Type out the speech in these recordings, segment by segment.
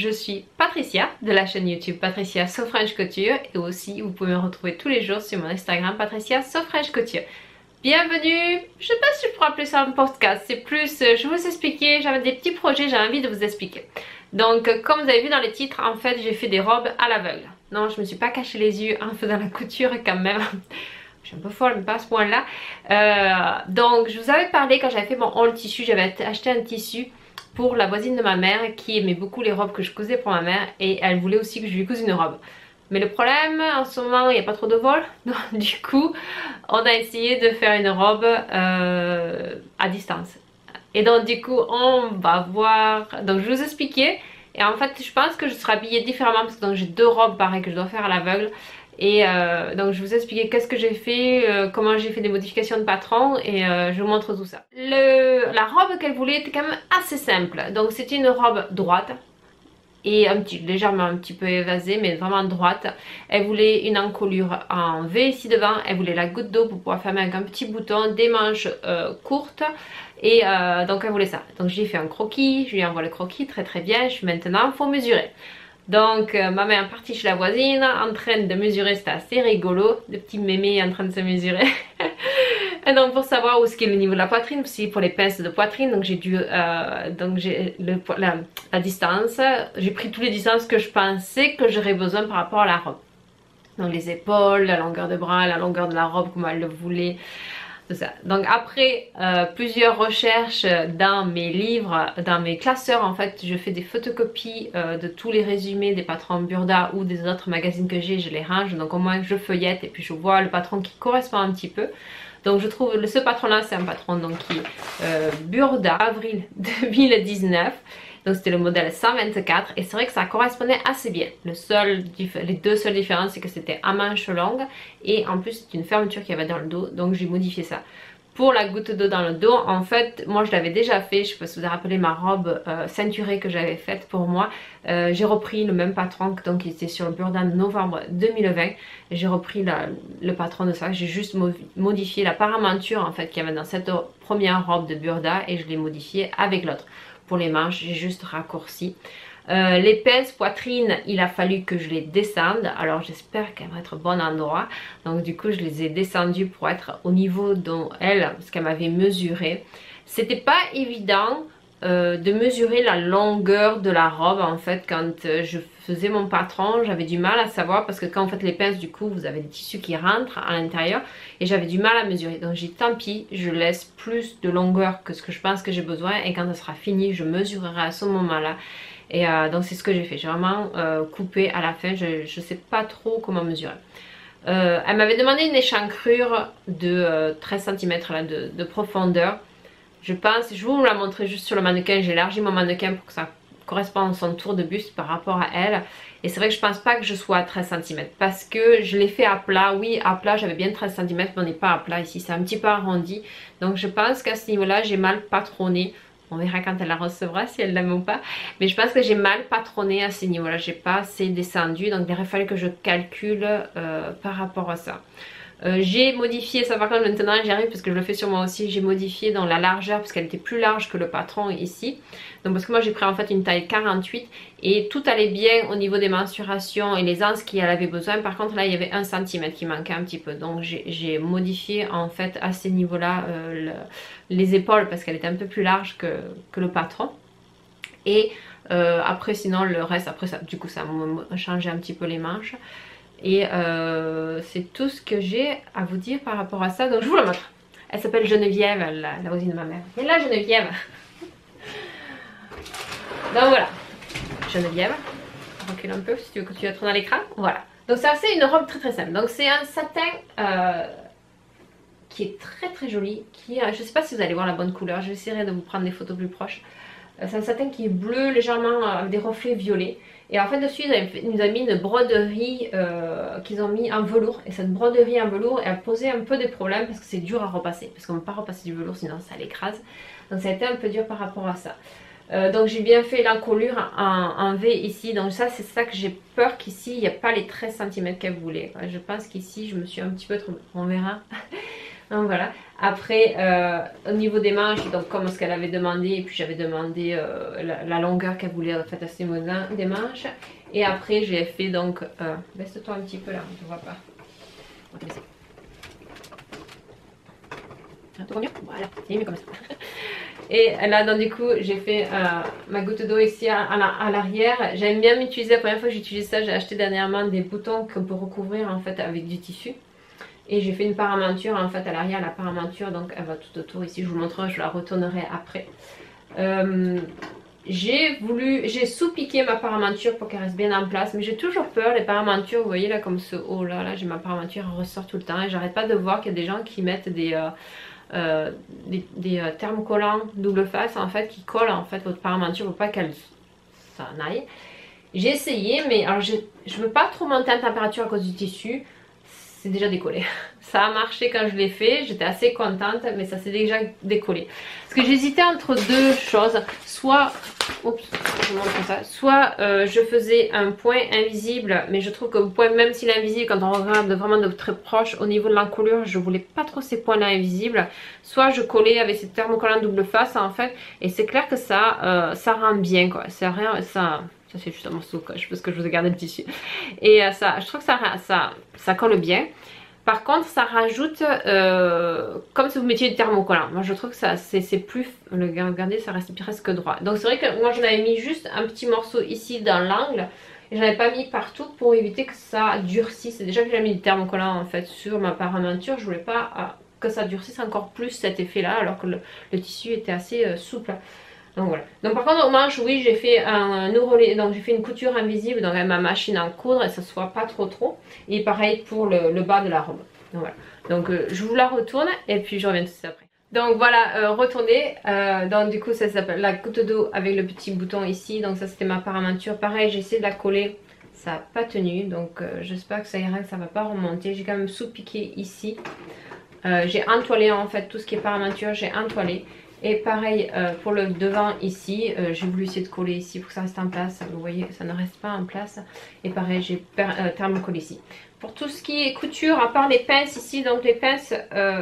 je suis Patricia de la chaîne YouTube Patricia So French Couture et aussi vous pouvez me retrouver tous les jours sur mon Instagram Patricia So French Couture. Bienvenue, je sais pas si je pourrais appeler ça un podcast, c'est plus, je vais vous expliquer, j'avais des petits projets, j'ai envie de vous expliquer. Donc comme vous avez vu dans les titres, en fait j'ai fait des robes à l'aveugle. Non, je me suis pas caché les yeux en faisant la couture quand même. Je suis un peu folle, mais pas à ce point là. Donc je vous avais parlé quand j'avais fait mon haul tissu, j'avais acheté un tissu pour la voisine de ma mère qui aimait beaucoup les robes que je cousais pour ma mère et elle voulait aussi que je lui couse une robe. Mais le problème, en ce moment, il n'y a pas trop de vol. Donc du coup, on a essayé de faire une robe à distance. Et donc du coup, on va voir... Donc je vais vous expliquer. Et en fait, je pense que je serai habillée différemment parce que j'ai deux robes pareilles que je dois faire à l'aveugle. Et donc je vais vous expliquer qu'est-ce que j'ai fait, comment j'ai fait des modifications de patron et je vous montre tout ça. La robe qu'elle voulait était quand même assez simple. Donc c'était une robe droite et légèrement un petit peu évasée mais vraiment droite. Elle voulait une encolure en V ici devant, elle voulait la goutte d'eau pour pouvoir fermer avec un petit bouton, des manches courtes et donc elle voulait ça. Donc j'ai fait un croquis, je lui envoie le croquis, très bien, je suis maintenant, faut mesurer. Donc ma mère est partie chez la voisine en train de mesurer, c'était assez rigolo, des petits mémés en train de se mesurer. Et donc pour savoir où est-ce qu'est le niveau de la poitrine, aussi pour les pinces de poitrine, donc j'ai dû, la distance, j'ai pris toutes les distances que je pensais que j'aurais besoin par rapport à la robe. Donc les épaules, la longueur de bras, la longueur de la robe comme elle le voulait. Tout ça. Donc après plusieurs recherches dans mes livres, dans mes classeurs en fait, je fais des photocopies de tous les résumés des patrons Burda ou des autres magazines que j'ai, je les range, donc au moins je feuillette et puis je vois le patron qui correspond un petit peu. Donc je trouve ce patron là c'est un patron donc qui est Burda avril 2019. Donc c'était le modèle 124 et c'est vrai que ça correspondait assez bien. Les deux seules différences c'est que c'était à manches longues et en plus c'est une fermeture qu'il y avait dans le dos, donc j'ai modifié ça. Pour la goutte d'eau dans le dos, en fait moi je l'avais déjà fait, je sais pas si vous vous rappelez ma robe ceinturée que j'avais faite pour moi. J'ai repris le même patron donc qui était sur le Burda de novembre 2020. J'ai repris le patron de ça, j'ai juste modifié la paramanture en fait qu'il y avait dans cette première robe de Burda et je l'ai modifié avec l'autre. Pour les manches, j'ai juste raccourci. Les pinces poitrine, il a fallu que je les descende. Alors j'espère qu'elles vont être au bon endroit. Donc du coup, je les ai descendues pour être au niveau dont ce qu'elle m'avait mesuré. C'était pas évident de mesurer la longueur de la robe en fait quand je faisais mon patron. J'avais du mal à savoir parce que quand vous faites les pinces du coup vous avez des tissus qui rentrent à l'intérieur et j'avais du mal à mesurer. Donc j'ai dit tant pis, je laisse plus de longueur que ce que je pense que j'ai besoin et quand ça sera fini je mesurerai à ce moment là. Et donc c'est ce que j'ai fait, j'ai vraiment coupé à la fin, je sais pas trop comment mesurer. Elle m'avait demandé une échancrure de 13 cm là, de profondeur. Je pense, je vais vous la montrer juste sur le mannequin, j'ai élargi mon mannequin pour que ça corresponde à son tour de buste par rapport à elle. Et c'est vrai que je pense pas que je sois à 13 cm parce que je l'ai fait à plat. Oui, à plat j'avais bien 13 cm mais on n'est pas à plat ici, c'est un petit peu arrondi. Donc je pense qu'à ce niveau là j'ai mal patronné. On verra quand elle la recevra si elle l'aime ou pas. Mais je pense que j'ai mal patronné à ce niveau là, j'ai pas assez descendu. Donc il aurait fallu que je calcule par rapport à ça. J'ai modifié ça par contre maintenant j'y arrive parce que je le fais sur moi aussi. J'ai modifié dans la largeur parce qu'elle était plus large que le patron ici. Donc parce que moi j'ai pris en fait une taille 48 et tout allait bien au niveau des mensurations et les anses qu'elle avait besoin. Par contre là il y avait 1 cm qui manquait un petit peu. Donc j'ai modifié en fait à ces niveaux là les épaules parce qu'elle était un peu plus large que le patron. Et après sinon le reste après ça du coup ça m'a changé un petit peu les manches. Et c'est tout ce que j'ai à vous dire par rapport à ça. Donc je vous la montre. Elle s'appelle Geneviève, la voisine de ma mère. Viens là Geneviève. Donc voilà. Geneviève. Recule un peu si tu veux que tu être dans l'écran. Voilà. Donc ça c'est une robe très simple. Donc c'est un satin qui est très joli. Je sais pas si vous allez voir la bonne couleur. J'essaierai de vous prendre des photos plus proches. C'est un satin qui est bleu légèrement avec des reflets violets. Et en fait dessus ils nous ont mis une broderie qu'ils ont mis en velours. Et cette broderie en velours elle posait un peu des problèmes parce que c'est dur à repasser. Parce qu'on ne peut pas repasser du velours sinon ça l'écrase. Donc ça a été un peu dur par rapport à ça. Donc j'ai bien fait l'encolure en V ici. Donc ça c'est ça que j'ai peur qu'ici il n'y a pas les 13 cm qu'elle voulait. Je pense qu'ici je me suis un petit peu trompée. On verra. Donc voilà. Après, au niveau des manches, donc comme ce qu'elle avait demandé, et puis j'avais demandé la longueur qu'elle voulait en fait à ce niveau-là des manches. Et après, j'ai fait donc, baisse-toi un petit peu là, on ne voit pas. On va te baisser. Un peu mieux. Voilà, c'est mieux comme ça. Et là, donc du coup, j'ai fait ma goutte d'eau ici à l'arrière. J'aime bien m'utiliser, la première fois que j'utilise ça, j'ai acheté dernièrement des boutons qu'on peut recouvrir en fait avec du tissu. Et j'ai fait une paramenture en fait à l'arrière, la paramenture, donc elle va tout autour ici, je vous montrerai, je la retournerai après. J'ai sous-piqué ma paramenture pour qu'elle reste bien en place, mais j'ai toujours peur, les paramentures, vous voyez là comme ce haut là, j'ai ma paramenture, elle ressort tout le temps et j'arrête pas de voir qu'il y a des gens qui mettent des thermocollants double face en fait, qui collent en fait votre paramenture pour pas qu'elle s'en aille. J'ai essayé, mais alors je veux pas trop monter en température à cause du tissu. C'est déjà décollé. Ça a marché quand je l'ai fait, j'étais assez contente, mais ça s'est déjà décollé. Parce que j'hésitais entre deux choses, soit, oups, je montre ça, soit je faisais un point invisible, mais je trouve que le point, même s'il est invisible, quand on regarde vraiment de très proche au niveau de l'encolure, je voulais pas trop ces points là invisibles. Soit je collais avec ces thermocollants double face en fait, et c'est clair que ça rend bien quoi, c'est rien, ça c'est juste un morceau coche parce que je vous ai gardé le tissu. Et ça, je trouve que ça colle bien. Par contre, ça rajoute comme si vous mettiez du thermocollant. Moi, je trouve que ça c'est plus. Regardez, ça reste presque droit. Donc, c'est vrai que moi, j'en avais mis juste un petit morceau ici dans l'angle. Et j'en avais pas mis partout pour éviter que ça durcisse. Déjà que j'ai mis du thermocollant en fait sur ma paramenture, je voulais pas que ça durcisse encore plus cet effet-là, alors que le tissu était assez souple. Donc voilà. Donc par contre aux manches, oui, j'ai fait un ourlet, donc j'ai fait une couture invisible donc avec ma machine à coudre et ça soit pas trop. Et pareil pour le bas de la robe. Donc voilà. Donc je vous la retourne et puis je reviens tout de suite après. Donc voilà, retourner. Donc du coup ça s'appelle la goutte d'eau avec le petit bouton ici. Donc ça c'était ma paramenture. Pareil, j'ai essayé de la coller. Ça n'a pas tenu. Donc j'espère que ça ira, que ça va pas remonter. J'ai quand même sous-piqué ici. J'ai entoilé en fait tout ce qui est paramenture, j'ai entoilé. Et pareil pour le devant ici, j'ai voulu essayer de coller ici pour que ça reste en place. Vous voyez, ça ne reste pas en place. Et pareil, j'ai thermocollé ici. Pour tout ce qui est couture, à part les pinces ici, donc les pinces,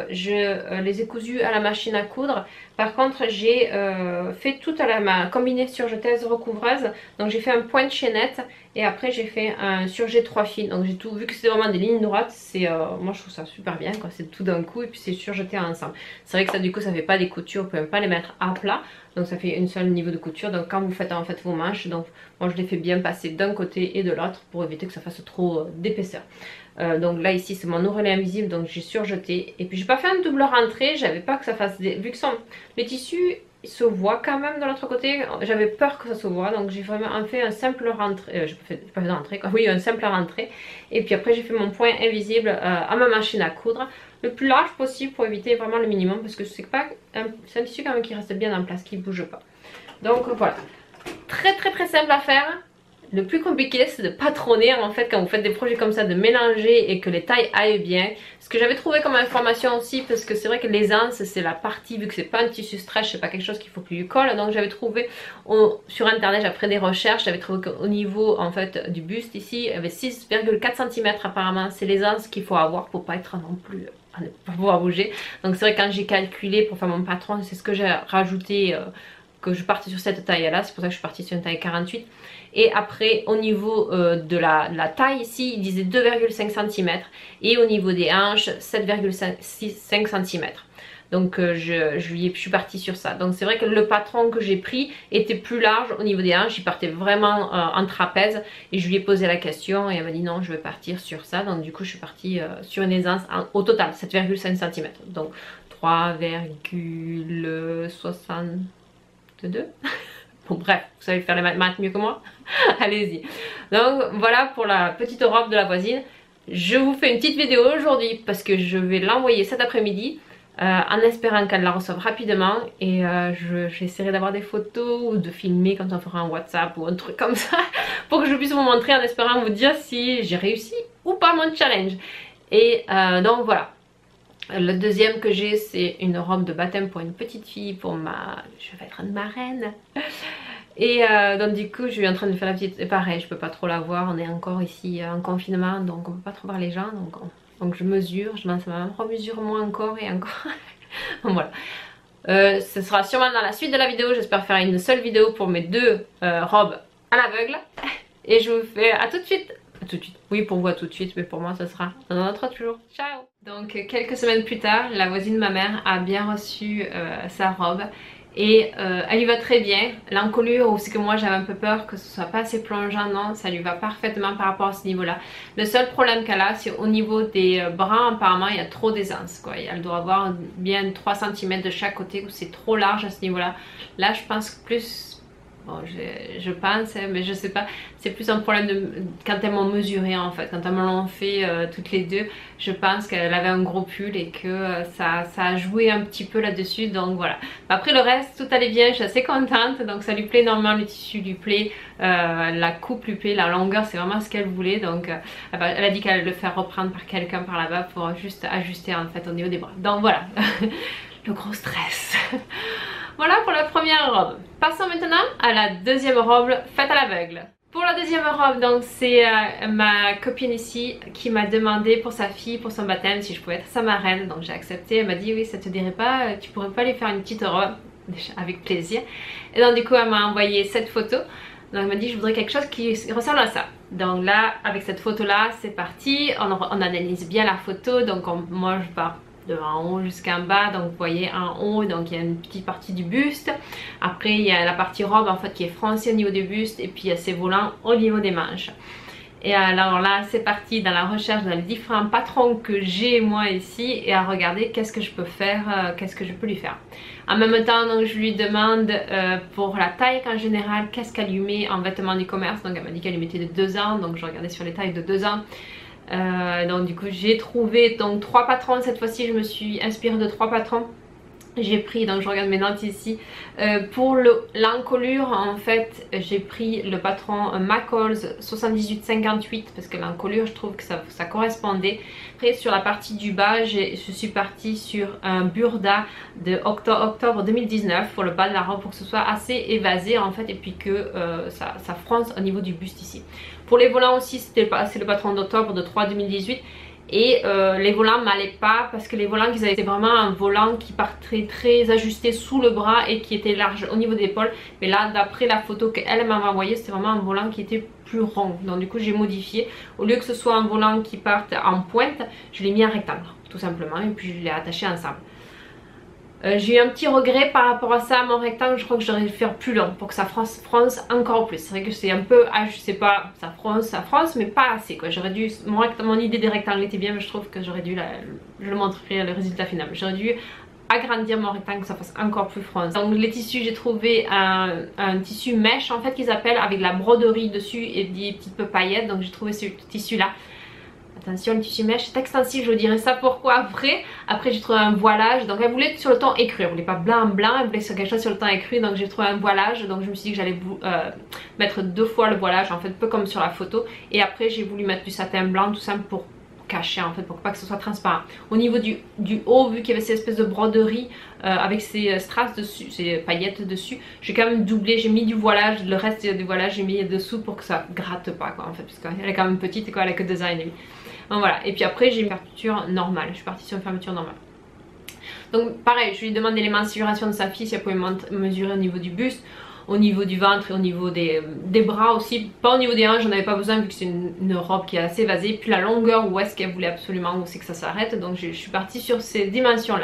je les ai cousues à la machine à coudre. Par contre, j'ai fait toute ma combinée surjetaise recouvreuse. Donc j'ai fait un point de chaînette et après j'ai fait un surjet 3 fils. Donc j'ai tout, vu que c'est vraiment des lignes droites, moi je trouve ça super bien quoi. C'est tout d'un coup et puis c'est surjeté ensemble. C'est vrai que ça du coup ça fait pas des coutures, vous pouvez même pas les mettre à plat. Donc ça fait une seule niveau de couture. Donc quand vous faites en fait vos manches, donc moi je les fais bien passer d'un côté et de l'autre pour éviter que ça fasse trop d'épaisseur. Donc là ici c'est mon ourlet invisible, donc j'ai surjeté. Et puis j'ai pas fait une double rentrée, j'avais pas que ça fasse vu que les tissus se voient quand même de l'autre côté, j'avais peur que ça se voit, donc j'ai vraiment fait un simple rentrée, j'ai pas fait de rentrée quoi, oui un simple rentrée. Et puis après j'ai fait mon point invisible à ma machine à coudre, le plus large possible pour éviter vraiment le minimum, parce que c'est un tissu quand même qui reste bien en place, qui bouge pas. Donc voilà, très simple à faire. Le plus compliqué c'est de patronner en fait quand vous faites des projets comme ça, de mélanger et que les tailles aillent bien. Ce que j'avais trouvé comme information aussi, parce que c'est vrai que l'aisance c'est la partie, vu que c'est pas un tissu stretch, c'est pas quelque chose qu'il faut qu'il lui colle. Donc j'avais trouvé sur internet, après des recherches, j'avais trouvé qu'au niveau en fait du buste ici, il y avait 6,4 cm apparemment. C'est l'aisance qu'il faut avoir pour pas être non plus à ne pas pouvoir bouger. Donc c'est vrai que quand j'ai calculé pour faire mon patron, c'est ce que j'ai rajouté, que je parte sur cette taille là, c'est pour ça que je suis partie sur une taille 48. Et après au niveau de la taille ici, il disait 2,5 cm et au niveau des hanches 7,5 cm. Donc je suis partie sur ça. Donc c'est vrai que le patron que j'ai pris était plus large au niveau des hanches, il partait vraiment en trapèze. Et je lui ai posé la question et elle m'a dit non, je vais partir sur ça. Donc du coup je suis partie sur une aisance au total 7,5 cm. Donc 3,62. Bon bref, vous savez faire les maths mieux que moi. Allez-y. Donc voilà pour la petite robe de la voisine. Je vous fais une petite vidéo aujourd'hui parce que je vais l'envoyer cet après-midi en espérant qu'elle la reçoive rapidement. Et j'essaierai d'avoir des photos ou de filmer quand on fera un WhatsApp ou un truc comme ça pour que je puisse vous montrer en espérant vous dire si j'ai réussi ou pas mon challenge. Et donc voilà. Le deuxième que j'ai, c'est une robe de baptême pour une petite fille, pour je vais être une marraine. Et donc du coup je suis en train de faire la petite, et pareil je peux pas trop la voir, on est encore ici en confinement donc on peut pas trop voir les gens, donc Donc je mesure, je commence à me remesurer moi encore et encore. Donc voilà. Ce sera sûrement dans la suite de la vidéo. J'espère faire une seule vidéo pour mes deux robes à l'aveugle. Et je vous fais à tout de suite. À tout de suite. Oui, pour vous à tout de suite, mais pour moi ça sera dans un autre jour. Ciao. Donc quelques semaines plus tard, la voisine de ma mère a bien reçu sa robe. Et elle lui va très bien. L'encolure, c'est que moi j'avais un peu peur que ce soit pas assez plongeant, non, ça lui va parfaitement par rapport à ce niveau là. Le seul problème qu'elle a, c'est au niveau des bras, apparemment il y a trop d'aisance quoi. Elle doit avoir bien 3 cm de chaque côté, c'est trop large à ce niveau là. Là je pense que plus... Bon, je pense, mais je sais pas, c'est plus un problème de quand elles m'ont mesuré en fait, quand elles me l'ont fait toutes les deux, je pense qu'elle avait un gros pull et que ça a joué un petit peu là-dessus, donc voilà. Après le reste, tout allait bien, je suis assez contente, donc ça lui plaît énormément, le tissu lui plaît, la coupe lui plaît, la longueur c'est vraiment ce qu'elle voulait, donc elle a dit qu'elle allait le faire reprendre par quelqu'un par là-bas pour juste ajuster en fait au niveau des bras, donc voilà, le gros stress. Voilà pour la première robe. Passons maintenant à la deuxième robe faite à l'aveugle. Pour la deuxième robe, donc c'est ma copine ici qui m'a demandé pour sa fille, pour son baptême, si je pouvais être sa marraine. Donc j'ai accepté, elle m'a dit oui, ça te dirait pas, tu pourrais pas lui faire une petite robe? Avec plaisir. Et donc du coup elle m'a envoyé cette photo. Donc elle m'a dit je voudrais quelque chose qui ressemble à ça. Donc là avec cette photo là c'est parti, on analyse bien la photo. Donc moi je pars de en haut jusqu'en bas, donc vous voyez en haut, donc il y a une petite partie du buste, après il y a la partie robe en fait qui est froncée au niveau du buste, et puis il y a ces volants au niveau des manches. Et alors là c'est parti dans la recherche dans les différents patrons que j'ai moi ici, et à regarder qu'est-ce que je peux faire, qu'est-ce que je peux lui faire. En même temps donc je lui demande pour la taille en général, qu'est-ce qu'elle lui met en vêtements du commerce. Donc elle m'a dit qu'elle lui mettait de 2 ans, donc je regardais sur les tailles de 2 ans. Donc du coup j'ai trouvé donc 3 patrons. Cette fois-ci je me suis inspirée de 3 patrons. J'ai pris, donc je regarde mes notes ici, pour l'encolure en fait j'ai pris le patron McCall's 78-58 parce que l'encolure je trouve que ça correspondait. Après sur la partie du bas je suis partie sur un Burda de octobre 2019 pour le bas de la robe, pour que ce soit assez évasé en fait, et puis que ça fronce au niveau du buste ici. Pour les volants aussi c'est le patron d'octobre de 3-2018. Et les volants m'allaient pas parce que les volants qu'ils avaient, c'était vraiment un volant qui partait très ajusté sous le bras et qui était large au niveau des épaules. Mais là d'après la photo qu'elle m'avait envoyée, c'était vraiment un volant qui était plus rond. Donc du coup j'ai modifié. Au lieu que ce soit un volant qui parte en pointe, je l'ai mis en rectangle tout simplement, et puis je l'ai attaché ensemble. J'ai eu un petit regret par rapport à ça, mon rectangle, je crois que j'aurais dû le faire plus long pour que ça fronce encore plus. C'est vrai que c'est un peu, je sais pas, ça fronce mais pas assez quoi. J'aurais dû, mon idée des rectangles était bien, mais je trouve que j'aurais dû, je le montrerai le résultat final, j'aurais dû agrandir mon rectangle, que ça fasse encore plus fronce. Donc les tissus, j'ai trouvé un tissu mèche en fait qu'ils appellent, avec la broderie dessus et des petites paillettes. Donc j'ai trouvé ce tissu là. Attention, le tissu mèche c'est extensif, je dirais ça pourquoi après. Après j'ai trouvé un voilage, donc elle voulait sur le ton écru, elle voulait pas blanc, elle voulait sur quelque chose sur le ton écru, donc j'ai trouvé un voilage. Donc je me suis dit que j'allais mettre 2 fois le voilage en fait, un peu comme sur la photo. Et après j'ai voulu mettre du satin blanc tout simple pour cacher en fait, pour pas que ce soit transparent. Au niveau du haut, vu qu'il y avait cette espèce de broderie avec ces strass dessus, ces paillettes dessus, j'ai quand même doublé, j'ai mis du voilage, le reste du voilage j'ai mis dessous pour que ça gratte pas quoi en fait, parce qu'elle est quand même petite quoi, elle a que 2 ans et demi. Donc voilà, et puis après j'ai une fermeture normale, je suis partie sur une fermeture normale. Donc pareil, je lui ai demandé les mensurations de sa fille, si elle pouvait mesurer au niveau du buste, au niveau du ventre et au niveau des bras aussi. Pas au niveau des hanches, j'en avais pas besoin vu que c'est une robe qui est assez évasée. Puis la longueur, où est-ce qu'elle voulait absolument, où c'est que ça s'arrête. Donc je suis partie sur ces dimensions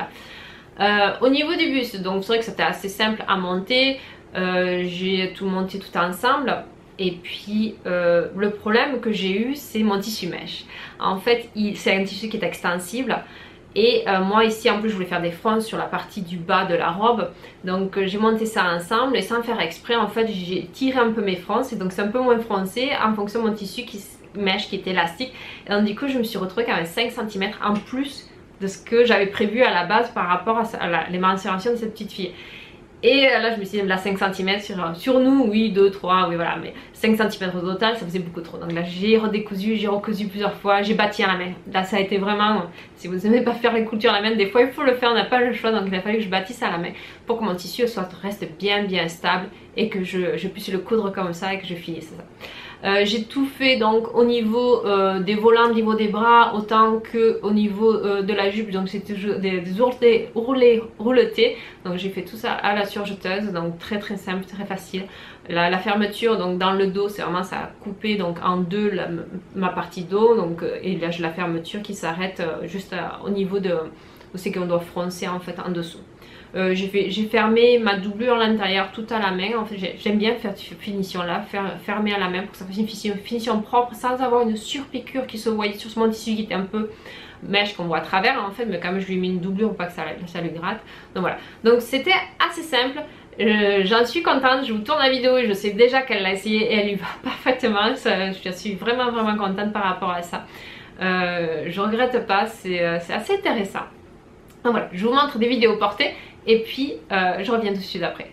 là. Au niveau du buste, donc c'est vrai que c'était assez simple à monter. J'ai tout monté tout ensemble. Et puis le problème que j'ai eu, c'est mon tissu mèche. En fait c'est un tissu qui est extensible. Et moi ici en plus je voulais faire des fronces sur la partie du bas de la robe. Donc j'ai monté ça ensemble, et sans faire exprès en fait j'ai tiré un peu mes fronces. Et donc c'est un peu moins froncé en fonction de mon tissu mèche qui est élastique. Et donc du coup je me suis retrouvée avec 5 cm en plus de ce que j'avais prévu à la base par rapport à les mensurations de cette petite fille. Et là je me suis dit là 5 cm sur nous, oui 2, 3, oui voilà, mais 5 cm au total ça faisait beaucoup trop. Donc là j'ai redécousu, j'ai recousu plusieurs fois, j'ai bâti à la main. Là ça a été vraiment, si vous n'aimez pas faire les coutures à la main, des fois il faut le faire, on n'a pas le choix. Donc il a fallu que je bâtisse à la main pour que mon tissu reste bien stable et que je puisse le coudre comme ça et que je finisse ça. J'ai tout fait donc au niveau des volants, au niveau des bras, autant que au niveau de la jupe. Donc c'est toujours des ourlets rouletés. Donc j'ai fait tout ça à la surjeteuse, donc très simple, très facile. La fermeture donc dans le dos, c'est vraiment ça a coupé donc en deux ma partie dos, donc et là j'ai la fermeture qui s'arrête juste au niveau de où c'est qu'on doit froncer en fait en dessous. J'ai fermé ma doublure à l'intérieur tout à la main. En fait j'aime bien faire cette finition là, fermer à la main pour que ça fasse une finition propre sans avoir une surpiqûre qui se voyait sur mon tissu qui était un peu mèche qu'on voit à travers en fait, mais quand même je lui ai mis une doublure pour pas que ça lui gratte. Donc voilà, donc c'était assez simple. J'en suis contente, je vous tourne la vidéo et je sais déjà qu'elle l'a essayé et elle lui va parfaitement. Je suis vraiment contente par rapport à ça. Je regrette pas, c'est assez intéressant. Donc voilà, je vous montre des vidéos portées et puis je reviens tout de suite après.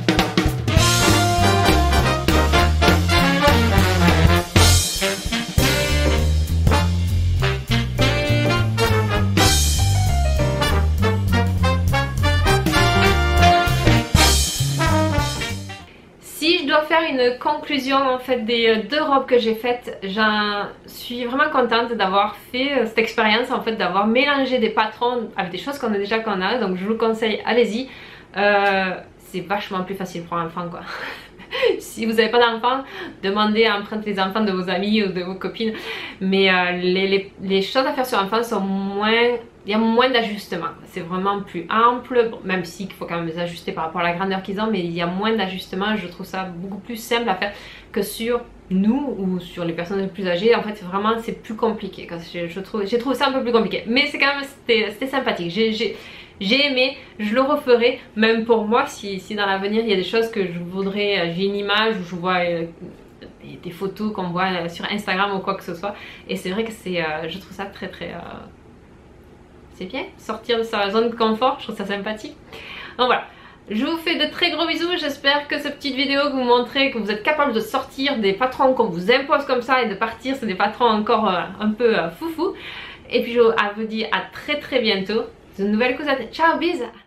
Si je dois faire une conclusion en fait des deux robes que j'ai faites, j'en suis vraiment contente d'avoir fait cette expérience en fait, d'avoir mélangé des patrons avec des choses qu'on a déjà donc je vous conseille, allez-y. C'est vachement plus facile pour un enfant quoi. Si vous n'avez pas d'enfants, demandez à emprunter les enfants de vos amis ou de vos copines. Mais les choses à faire sur enfants sont moins... Il y a moins d'ajustements. C'est vraiment plus ample, bon, même si il faut quand même les ajuster par rapport à la grandeur qu'ils ont, mais il y a moins d'ajustements. Je trouve ça beaucoup plus simple à faire que sur nous ou sur les personnes les plus âgées. En fait, vraiment, c'est plus compliqué. J'ai trouvé ça un peu plus compliqué. Mais c'est quand même, c'était sympathique. J'ai aimé, je le referai, même pour moi, si dans l'avenir il y a des choses que je voudrais, j'ai une image où je vois des photos qu'on voit sur Instagram ou quoi que ce soit, et c'est vrai que je trouve ça très c'est bien, sortir de sa zone de confort, je trouve ça sympathique. Donc voilà, je vous fais de très gros bisous, j'espère que cette petite vidéo vous montrer que vous êtes capable de sortir des patrons qu'on vous impose comme ça et de partir sur des patrons encore un peu foufou. Et puis je vous dis à très bientôt. Une nouvelle causette. Ciao, bisous!